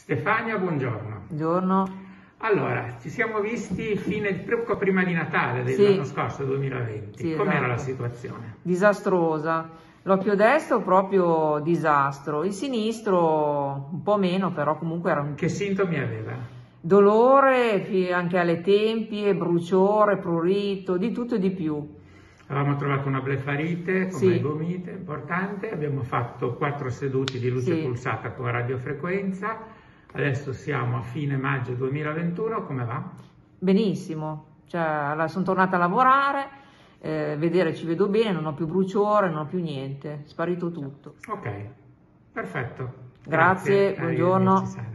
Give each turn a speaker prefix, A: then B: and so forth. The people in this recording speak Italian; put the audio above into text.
A: Stefania, buongiorno.
B: Buongiorno.
A: Allora, ci siamo visti poco prima di Natale dell'anno scorso, 2020.
B: Sì,
A: Com'era
B: esatto.
A: la situazione?
B: Disastrosa. L'occhio destro proprio disastro, il sinistro un po' meno, però comunque era un
A: Che sintomi aveva?
B: dolore anche alle tempie, bruciore, prurito, di tutto e di più.
A: Avevamo trovato una blefarite, come
B: Sì.
A: i gomite, importante. Abbiamo fatto 4 seduti di luce pulsata con radiofrequenza. Adesso siamo a fine maggio 2021, come va?
B: Benissimo, cioè, sono tornata a lavorare, ci vedo bene, non ho più bruciore, non ho più niente, è sparito tutto.
A: Ok, perfetto.
B: Grazie, buongiorno.
A: Arrivederci, salve.